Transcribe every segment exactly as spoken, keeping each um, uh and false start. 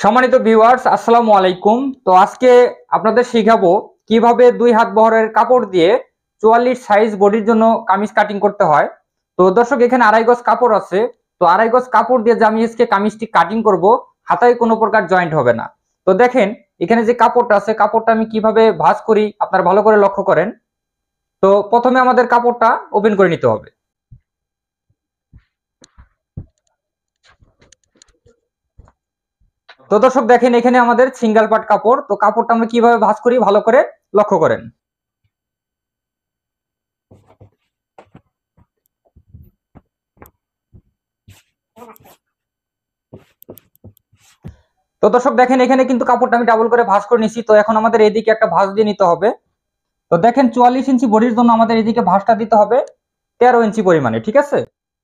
সম্মানিত ভিউয়ার্স, আসসালামু আলাইকুম। তো আজকে আপনাদের শেখাবো কিভাবে দুই হাত বহরের কাপড় দিয়ে চুয়াল্লিশ সাইজ বডির জন্য কামিজ কাটিং করতে হয়। তো দর্শক, এখানে আড়াই গজ কাপড় আছে। তো আড়াই গজ কাপড় দিয়ে যে আমি আজকে কামিজটি কাটিং করব, হাতায় কোনো প্রকার জয়েন্ট হবে না। তো দেখেন, এখানে যে কাপড়টা আছে, কাপড়টা আমি কিভাবে ভাঁজ করি আপনারা ভালো করে লক্ষ্য করেন। তো প্রথমে আমাদের কাপড়টা ওপেন করে নিতে হবে। তো দর্শক দেখেন, এখানে আমাদের সিঙ্গেল পার্ট কাপড়। তো কাপড়টা আমরা কিভাবে ভাঁজ করি ভালো করে লক্ষ্য করেন। তো দর্শক দেখেন, এখানে কিন্তু কাপড়টা আমি ডাবল করে ভাঁজ করে নিছি। তো এখন আমাদের এদিকে একটা ভাঁজ দিয়ে নিতে হবে। তো দেখেন, চুয়াল্লিশ ইঞ্চি বডির জন্য আমাদের এদিকে ভাঁজটা দিতে হবে তেরো ইঞ্চি পরিমাণে, ঠিক আছে।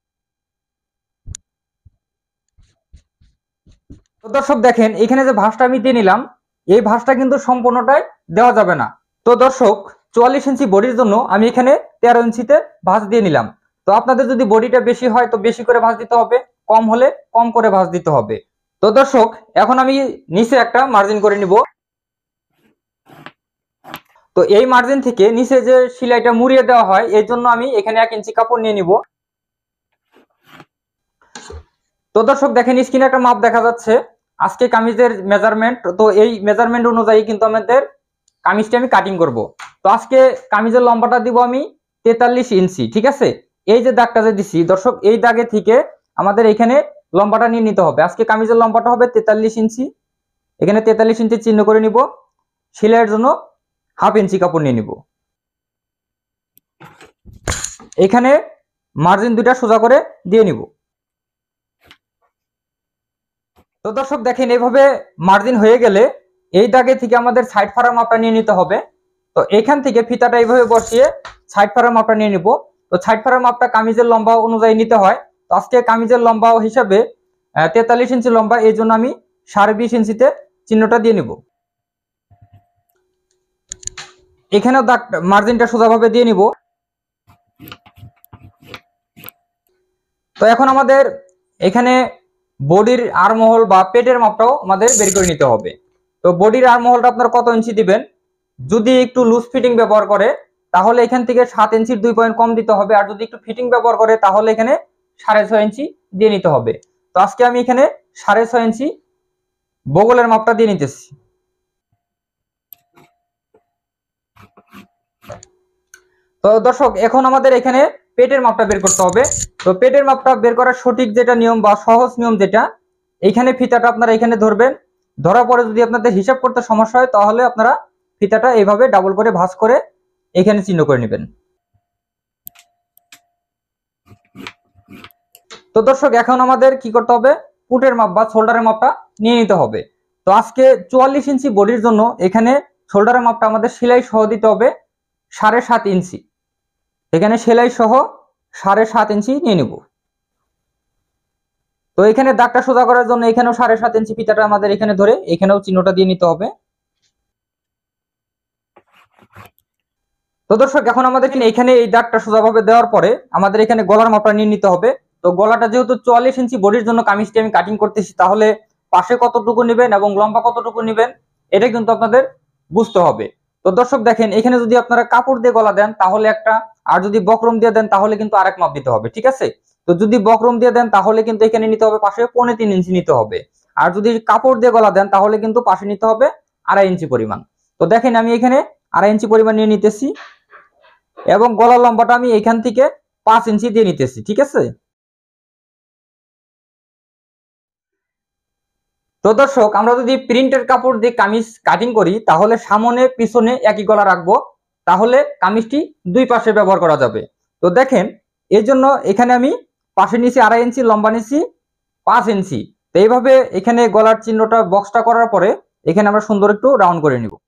তো দর্শক দেখেন, এখানে যে ভাঁজটা আমি দিয়ে নিলাম, এই ভাঁজটা কিন্তু সম্পূর্ণটাই দেওয়া যাবে না। তো দর্শক, চুয়াল্লিশ ইঞ্চি বডির জন্য আমি এখানে তেরো ইঞ্চিতে ভাঁজ দিয়ে নিলাম। তো আপনাদের যদি বডিটা বেশি হয় তো বেশি করে ভাঁজ দিতে হবে, কম হলে কম করে ভাঁজ দিতে হবে। তো দর্শক, এখন আমি নিচে একটা মার্জিন করে নিব। তো এই মার্জিন থেকে নিচে যে সেলাইটা মুড়িয়ে দেওয়া হয়, এই জন্য আমি এখানে এক ইঞ্চি কাপড় নিয়ে নিব। তো দর্শক দেখেন, স্ক্রিনে একটা মাপ দেখা যাচ্ছে আজকে কামিজের মেজারমেন্ট। তো এই মেজারমেন্ট অনুযায়ী কিন্তু আমাদের কামিজটা আমি কাটিং করব। তো আজকে কামিজের লম্বাটা দিব আমি তেতাল্লিশ ইঞ্চি, ঠিক আছে। এই যে দাগটা যে দিছি দর্শক, এই দাগে থেকে আমাদের এখানে লম্বাটা নিয়ে নিতে হবে। আজকে কামিজের লম্বাটা হবে তেতাল্লিশ ইঞ্চি। এখানে তেতাল্লিশ ইঞ্চি চিহ্ন করে নিব। সেলাইয়ের জন্য হাফ ইঞ্চি কাপড় নিয়ে নিব। এখানে মার্জিন দুইটা সোজা করে দিয়ে নিব। তো দর্শক দেখেন, এইভাবে মার্জিন হয়ে গেলে এই দাগে থেকে আমাদের সাইড ফাড়ার মাপটা নিয়ে নিতে হবে। তো এখান থেকে ফিতাটা এইভাবে বসিয়ে সাইড ফাড়ার মাপটা নিয়ে নিব। তো সাইড ফাড়ার মাপটা কামিজের লম্বা অনুযায়ী নিতে হয়। তো আজকে কামিজের লম্বা হিসাবে তেতাল্লিশ ইঞ্চি লম্বা, এই জন্য আমি সাড়ে বিশ ইঞ্চিতে চিহ্নটা দিয়ে নিব। এখানেও দাগ মার্জিনটা সোজাভাবে দিয়ে নিব। তো এখন আমাদের এখানে বডির আরমহল বা পেটের মাপটাও আমাদের বের করে নিতে হবে। তো বডির আরমহলটা আপনারা কত ইঞ্চি দিবেন? যদি একটু লুজ ফিটিং ব্যবহার করে তাহলে এখান থেকে সাত ইঞ্চির দুই পয়েন্ট কম দিতে হবে। আর যদি একটু ফিটিং ব্যবহার করে তাহলে এখানে সাড়ে ছয় ইঞ্চি দিয়ে নিতে হবে। তো আজকে আমি এখানে সাড়ে ছয় ইঞ্চি বগলের মাপটা দিয়ে নিতেছি। তো দর্শক, এখন আমাদের এখানে পেটের মাপটা বের করতে হবে। তো পেটের মাপটা বের করার সঠিক যেটা নিয়ম বা সহজ নিয়ম যেটা, এইখানে ফিতাটা আপনারা এখানে ধরবেন। ধরার পরে যদি আপনাদের হিসাব করতে সমস্যা হয় তাহলে আপনারা ফিতাটা এইভাবে ডাবল করে ভাঁজ করে এখানে চিহ্ন করে নেবেন। তো দর্শক, এখন আমাদের কি করতে হবে? পুটের মাপ বা শোল্ডারের মাপটা নিয়ে নিতে হবে। তো আজকে চুয়াল্লিশ ইঞ্চি বডির জন্য এখানে শোল্ডারের মাপটা আমাদের সেলাই সহ দিতে হবে সাড়ে সাত ইঞ্চি। এখানে সেলাই সহ সাড়ে সাত ইঞ্চি নিয়ে নিব। তো এখানে দাগটা সোজা করার জন্য এখানেও সাড়ে সাত ইঞ্চি ফিতাটা আমাদের এখানে ধরে এখানেও চিহ্নটা দিয়ে নিতে হবে। তো দর্শক, এখন আমাদের এখানে এই দাগটা সোজাভাবে দেওয়ার পরে আমাদের এখানে গলার মাপটা নিয়ে নিতে হবে। তো গলাটা যেহেতু চুয়াল্লিশ ইঞ্চি বডির জন্য কামিজটি আমি কাটিং করতেছি, তাহলে পাশে কতটুকু নেবেন এবং লম্বা কতটুকু নেবেন এটা কিন্তু আপনাদের বুঝতে হবে। তো দর্শক দেখেন, এখানে যদি আপনারা কাপড় দিয়ে গলা দেন তাহলে একটা, আর যদি বক্রম দিয়ে দেন তাহলে কিন্তু আরেক মাপ দিতে হবে, ঠিক আছে। তো যদি বক্রম দিয়ে দেন তাহলে কিন্তু এখানে নিতে হবে পাশে পৌনে তিন ইঞ্চি নিতে হবে। আর যদি কাপড় দিয়ে গলা দেন তাহলে কিন্তু পাশে নিতে হবে আড়াই ইঞ্চি পরিমাণ। তো দেখেন, আমি এখানে আড়াই ইঞ্চি পরিমাণ নিয়ে নিতেছি এবং গলার লম্বাটা আমি এখান থেকে পাঁচ ইঞ্চি দিয়ে নিতেছি, ঠিক আছে। তো দর্শক, আমরা যদি প্রিন্টের কাপড় দিয়ে কামিজ কাটিং করি তাহলে সামনে পিছনে একই গলা রাখবো, তাহলে কামিজটি দুই পাশে ব্যবহার করা যাবে। তো দেখেন, এই জন্য এখানে আমি পাশে নিচে আড়াই ইঞ্চি, লম্বা নিচি পাঁচ ইঞ্চি। তো এইভাবে এখানে গলার চিহ্নটা বক্সটা করার পরে এখানে আমরা সুন্দর একটু রাউন্ড করে নিব।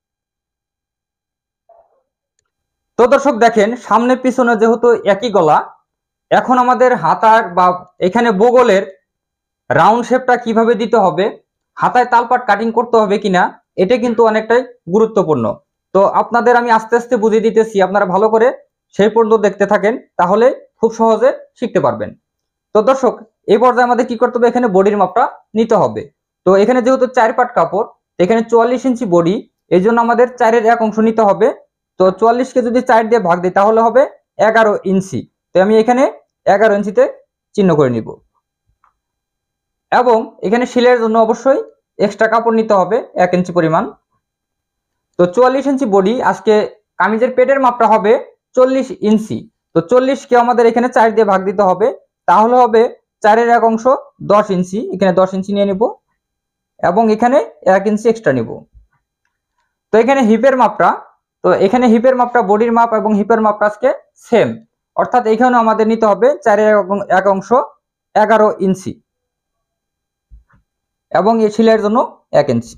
তো দর্শক দেখেন, সামনে পিছনে যেহেতু একই গলা, এখন আমাদের হাতার বা এখানে বগলের রাউন্ড শেপটা কিভাবে দিতে হবে, হাতায় তালপাট কাটিং করতে হবে কিনা, এটা কিন্তু অনেকটাই গুরুত্বপূর্ণ। তো আপনাদের আমি আস্তে আস্তে বুঝিয়ে দিতেছি, আপনারা ভালো করে সেই পর্যন্ত দেখতে থাকেন, তাহলে খুব সহজে শিখতে পারবেন। তো দর্শক, এই পর্যায়ে আমাদের কি করতে হবে? এখানে বডির মাপটা নিতে হবে। তো এখানে যেহেতু চার পাট কাপড়, এখানে চুয়াল্লিশ ইঞ্চি বডি, এই জন্য আমাদের চারের এক অংশ নিতে হবে। তো চুয়াল্লিশকে যদি চার দিয়ে ভাগ দিই তাহলে হবে এগারো ইঞ্চি। তো আমি এখানে এগারো ইঞ্চিতে চিহ্ন করে নিব। এবং এখানে সেলাইয়ের জন্য অবশ্যই এক্সট্রা কাপড় নিতে হবে এক ইঞ্চি পরিমাণ। তো চুয়াল্লিশ ইঞ্চি বডি, আজকে কামিজের পেটের মাপটা হবে চল্লিশ ইঞ্চি। তো চল্লিশকে আমাদের এখানে চার দিয়ে ভাগ দিতে হবে, তাহলে হবে চারের এক অংশ দশ ইঞ্চি। এখানে দশ ইঞ্চি নিয়ে নিব এবং এখানে এক ইঞ্চি এক্সট্রা নিব। তো এখানে হিপের মাপটা, তো এখানে হিপের মাপটা বডির মাপ এবং হিপের মাপটা আজকে সেম, অর্থাৎ এখানেও আমাদের নিতে হবে চারের এক অংশ এগারো ইঞ্চি এবং এই সেলাইয়ের জন্য এক ইঞ্চি।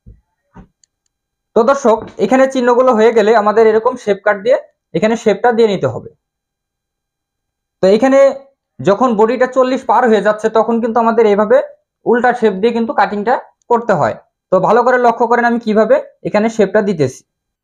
তো দর্শক, এখানে চিহ্নগুলো হয়ে গেলে আমাদের এরকম শেপ কাট দিয়ে এখানে শেপটা দিয়ে নিতে হবে। তো এখানে যখন বডিটা চল্লিশ পার হয়ে যাচ্ছে তখন কিন্তু আমাদের এইভাবে উল্টা শেপ দিয়ে কিন্তু কাটিংটা করতে হয়। তো ভালো করে লক্ষ্য করেন আমি কিভাবে এখানে শেপটা দিতেছি।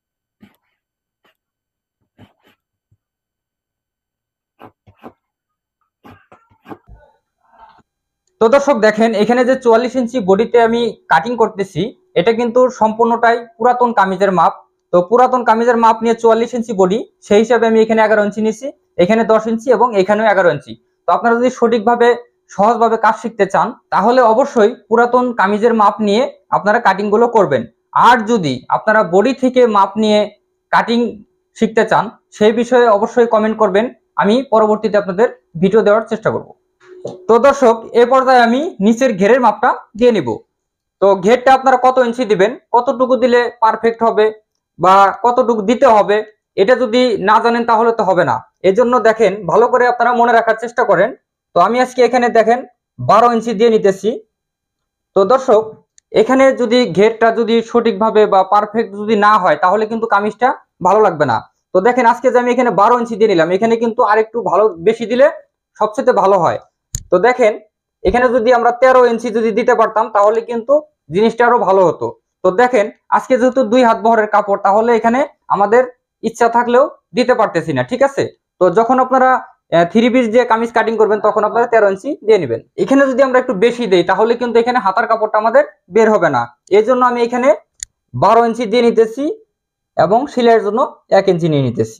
তো দর্শক দেখেন, এখানে যে চুয়াল্লিশ ইঞ্চি বডিতে আমি কাটিং করতেছি এটা কিন্তু সম্পূর্ণটাই পুরাতন কামিজের মাপ। তো পুরাতন কামিজের মাপ নিয়ে চুয়াল্লিশ ইঞ্চি বডি, সেই হিসাবে আমি এখানে এগারো ইঞ্চি নিছি, এখানে দশ ইঞ্চি এবং এখানেও এগারো ইঞ্চি। তো আপনারা যদি সঠিকভাবে সহজভাবে কাজ শিখতে চান তাহলে অবশ্যই পুরাতন কামিজের মাপ নিয়ে আপনারা কাটিং গুলো করবেন। আর যদি আপনারা বডি থেকে মাপ নিয়ে কাটিং শিখতে চান সেই বিষয়ে অবশ্যই কমেন্ট করবেন, আমি পরবর্তীতে আপনাদের ভিডিও দেওয়ার চেষ্টা করব। তো দর্শক, এই পর্যায়ে আমি নিচের ঘেরের মাপটা দিয়ে নিব। তো ঘেরটা আপনারা কত ইঞ্চি দিবেন, কতটুকু দিলে পারফেক্ট হবে বা কতটুকু দিতে হবে এটা যদি না জানেন তাহলে তো হবে না। এজন্য দেখেন ভালো করে আপনারা মনে রাখার চেষ্টা করেন। তো আমি আজকে এখানে দেখেন বারো ইঞ্চি দিয়ে নিতেছি। তো দর্শক, এখানে যদি ঘেরটা যদি সঠিকভাবে বা পারফেক্ট যদি না হয় তাহলে কিন্তু কামিজটা ভালো লাগবে না। তো দেখেন আজকে যে আমি এখানে বারো ইঞ্চি দিয়ে নিলাম, এখানে কিন্তু আরেকটু ভালো বেশি দিলে সবচেয়ে ভালো হয়। তো দেখেন এখানে যদি আমরা তেরো ইঞ্চি যদি দিতে পারতাম তাহলে কিন্তু জিনিসটা আরো ভালো হতো। তো দেখেন আজকে যেহেতু দুই হাত বহরের কাপড়, তাহলে এখানে আমাদের ইচ্ছা থাকলেও দিতে পারতেছি না, ঠিক আছে। তো যখন আপনারা থ্রি পিস দিয়ে কামিজ কাটিং করবেন তখন আপনারা তেরো ইঞ্চি দিয়ে নেবেন। এখানে যদি আমরা একটু বেশি দেই তাহলে কিন্তু এখানে হাতার কাপড়টা আমাদের বের হবে না, এই জন্য আমি এখানে বারো ইঞ্চি দিয়ে নিতেছি এবং সেলাইয়ের জন্য এক ইঞ্চি নিয়ে নিতেছি।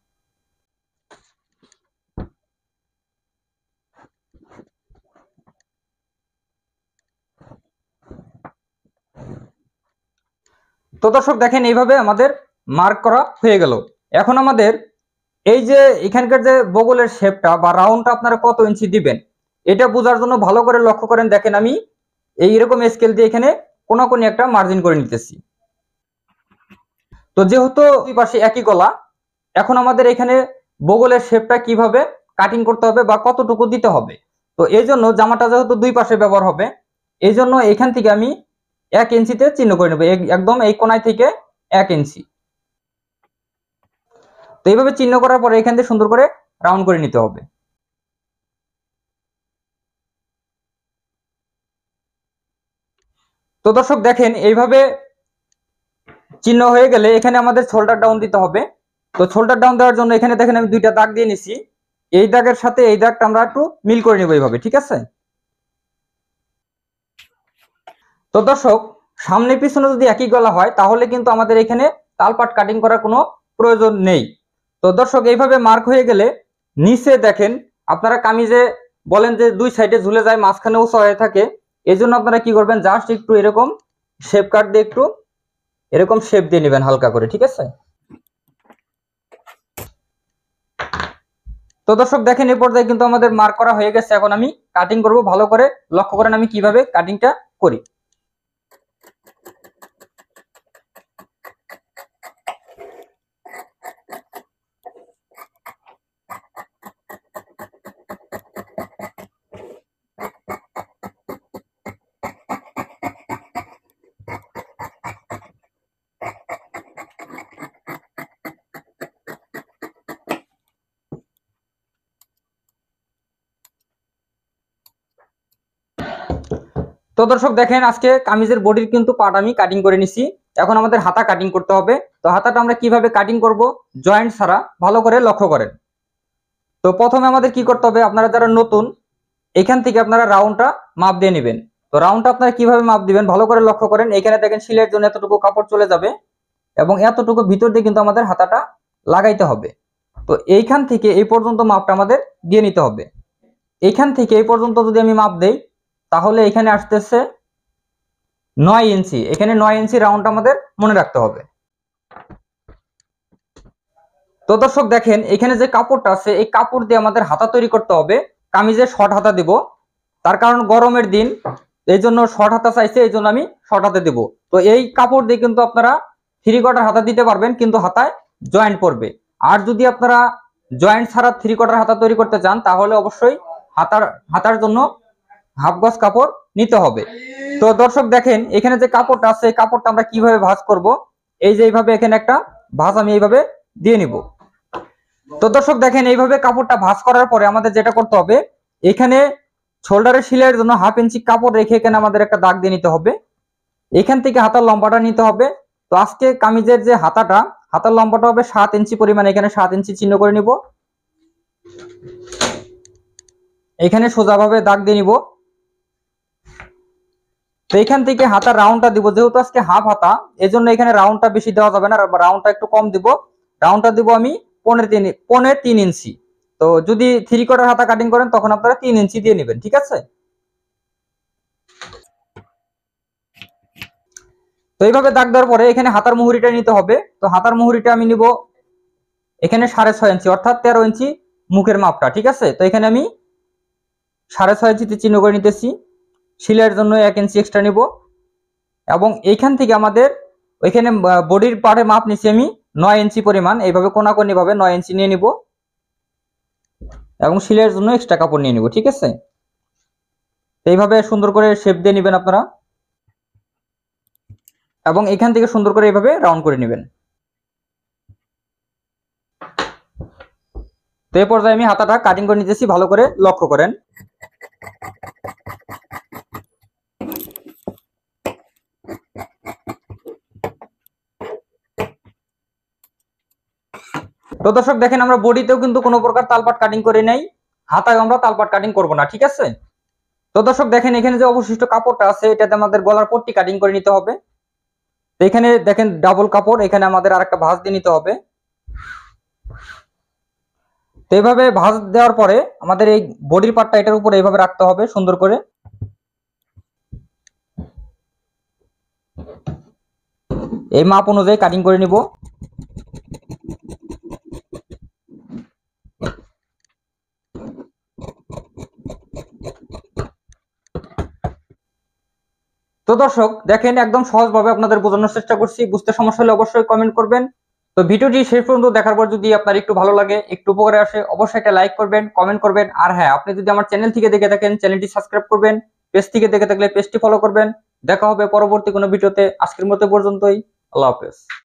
তো দর্শক দেখেন এইভাবে আমাদের মার্ক করা হয়ে গেল। এখন আমাদের এই যে এখানকার যে বগলের শেপটা বা রাউন্ডটা আপনারা কত ইঞ্চি দিবেন এটা বোঝার জন্য ভালো করে লক্ষ্য করেন। দেখেন আমি এই এরকম স্কেল দিয়ে এখানে কোনাকুনি একটা মার্জিন করে নিতেছি। তো যেহেতু দুই পাশে একই গলা, এখন আমাদের এখানে বগলের শেপটা কিভাবে কাটিং করতে হবে বা কতটুকু দিতে হবে। তো এই জন্য জামাটা যেহেতু দুই পাশে ব্যবহার হবে, এই জন্য এখান থেকে আমি এক ইঞ্চিতে চিহ্ন করে নেব, একদম এই কোনায় থেকে এক ইঞ্চি। তো এইভাবে চিহ্ন করার পরে এখান থেকে সুন্দর করে রাউন্ড করে নিতে হবে। তো দর্শক দেখেন এইভাবে চিহ্ন হয়ে গেলে এখানে আমাদের শোল্ডার ডাউন দিতে হবে। তো শোল্ডার ডাউন দেওয়ার জন্য এখানে দেখেন আমি দুইটা দাগ দিয়ে নিছি, এই দাগের সাথে এই দাগটা আমরা একটু মিল করে নিব এইভাবে, ঠিক আছে। তো দর্শক, সামনে পিছনে যদি একই গলা হয় তাহলে কিন্তু আমাদের এখানে তালপাট কাটিং করার কোনো প্রয়োজন নেই। তো দর্শক এইভাবে মার্ক হয়ে গেলে নিচে দেখেন আপনারা কামিজে বলেন যে দুই সাইডে ঝুলে যায়, মাঝখানে উঁচা হয়ে থাকে, এই জন্য আপনারা কি করবেন, জাস্ট একটু এরকম শেপ কাট দিয়ে একটু এরকম শেপ দিয়ে নেবেন হালকা করে, ঠিক আছে। তো দর্শক দেখেন এই পর্যায়ে কিন্তু আমাদের মার্ক করা হয়ে গেছে। এখন আমি কাটিং করব, ভালো করে লক্ষ্য করেন আমি কিভাবে কাটিংটা করি। তো দর্শক দেখেন আজকে কামিজের বডির কিন্তু পার্ট আমি কাটিং করে নিছি, এখন আমাদের হাতা কাটিং করতে হবে। তো হাতাটা আমরা কিভাবে কাটিং করব জয়েন্ট ছাড়া, ভালো করে লক্ষ্য করেন। তো প্রথমে আমাদের কি করতে হবে, আপনারা যারা নতুন এখান থেকে আপনারা রাউন্ডটা মাপ দিয়ে নেবেন। তো রাউন্ডটা আপনারা কিভাবে মাপ দিবেন ভালো করে লক্ষ্য করেন। এখানে দেখেন সিলাইয়ের জন্য এতটুকু কাপড় চলে যাবে এবং এতটুকু ভিতর দিয়ে কিন্তু আমাদের হাতাটা লাগাইতে হবে। তো এইখান থেকে এই পর্যন্ত মাপটা আমাদের দিয়ে নিতে হবে। এইখান থেকে এই পর্যন্ত যদি আমি মাপ দেই তাহলে এখানে আসতেছে নয় ইঞ্চি। এখানে নয় ইঞ্চি রাউন্ড আমাদের মনে রাখতে হবে। তো দর্শক দেখেন এখানে যে কাপড়টা আছে এই কাপড় দিয়ে আমাদের হাতা তৈরি করতে হবে। কামিজে শর্ট হাতা দিব, তার কারণ গরমের দিন, এই জন্য শর্ট হাতা চাইছে, এই জন্য আমি শর্ট হাতে দিব। তো এই কাপড় দিয়ে কিন্তু আপনারা থ্রি কোয়ার্টার হাতা দিতে পারবেন, কিন্তু হাতায় জয়েন্ট পড়বে। আর যদি আপনারা জয়েন্ট ছাড়া থ্রি কোয়ার্টার হাতা তৈরি করতে চান তাহলে অবশ্যই হাতার হাতার জন্য হাফ গজ কাপড় নিতে হবে। তো দর্শক দেখেন এখানে যে কাপড়টা আছে এই কাপড়টা আমরা কিভাবে ভাঁজ করব। এই যে এইভাবে এখানে একটা ভাঁজ আমি এইভাবে দিয়ে নিব। তো দর্শক দেখেন এইভাবে কাপড়টা ভাঁজ করার পরে আমাদের যেটা করতে হবে, এখানে শোল্ডারের সেলাইয়ের জন্য হাফ ইঞ্চি কাপড় রেখে এখানে আমাদের একটা দাগ দিয়ে নিতে হবে। এখান থেকে হাতার লম্বাটা নিতে হবে। তো আজকে কামিজের যে হাতাটা, হাতার লম্বাটা হবে সাত ইঞ্চি পরিমাণ, এখানে সাত ইঞ্চি চিহ্ন করে নিব। এখানে সোজাভাবে দাগ দিয়ে নিব। তো এখান থেকে হাতার রাউন্ডটা দিব, যেহেতু আজকে হাফ হাতা এই জন্য এখানে রাউন্ডটা বেশি দেওয়া যাবে না, রাউন্ডটা একটু কম দিব। রাউন্ডটা দিব আমি পনেরো তিন পনেরো তিন ইঞ্চি। তো যদি থ্রি কোয়ার্টার হাতা কাটিং করেন তখন আপনারা তিন ইঞ্চি দিয়ে নেবেন, ঠিক আছে। তো এইভাবে দাগ দেওয়ার পরে এখানে হাতার মুহুরিটা নিতে হবে। তো হাতার মুহুরিটা আমি নিব এখানে সাড়ে ছয় ইঞ্চি, অর্থাৎ তেরো ইঞ্চি মুখের মাপটা, ঠিক আছে। তো এখানে আমি সাড়ে ছয় ইঞ্চিতে চিহ্ন করে নিতেছি। সিলাইয়ের জন্য এক ইঞ্চি এক্সট্রা নিব এবং এইখান থেকে আমাদের ওইখানে বডির পার্টে মাপ নিচ্ছি আমি নয় ইঞ্চি পরিমাণ। এইভাবে কোনাকুনি ভাবে নয় ইঞ্চি নিয়ে নিব এবং সিলাইয়ের জন্য এক্সট্রা কাপড় নিয়ে নিব, ঠিক আছে। এইভাবে সুন্দর করে শেপ দিয়ে নেবেন আপনারা এবং এখান থেকে সুন্দর করে এইভাবে রাউন্ড করে নেবেন। তো এই পর্যায়ে আমি হাতাটা কাটিং করে নিতেছি, ভালো করে লক্ষ্য করেন। তো দর্শক দেখেন আমরা বডিতেও কিন্তু কোনো প্রকার তালপাট কাটিং করে নাই, হাতায় আমরা তালপাট কাটিং করব না, ঠিক আছে। তো দর্শক দেখেন এখানে যে অবশিষ্ট কাপড়টা আছে এটাতে আমাদের গলার পট্টি কাটিং করে নিতে হবে। তো এখানে দেখেন ডাবল কাপড়, এখানে আমাদের আরেকটা ভাঁজ দিয়ে নিতে হবে। তো এইভাবে ভাঁজ দেওয়ার পরে আমাদের এই বডির পার্টটা এটার উপরে এইভাবে রাখতে হবে সুন্দর করে। এই মাপ অনুযায়ী কাটিং করে নিব। তো দর্শক দেখেন একদম সহজভাবে আপনাদের বোঝানোর চেষ্টা করছি, বুঝতে সমস্যা হলে অবশ্যই কমেন্ট করবেন। তো ভিডিওটি শেষ পর্যন্ত দেখার পর যদি আপনার একটু ভালো লাগে, একটু উপকারে আসে, অবশ্যই একটা লাইক করবেন, কমেন্ট করবেন। আর হ্যাঁ, আপনি যদি আমার চ্যানেল থেকে দেখে থাকেন চ্যানেলটি সাবস্ক্রাইব করবেন, পেজ থেকে দেখে থাকলে পেজটি ফলো করবেন। দেখা হবে পরবর্তী কোনো ভিডিওতে। আজকের মতো পর্যন্তই, আল্লাহ হাফেজ।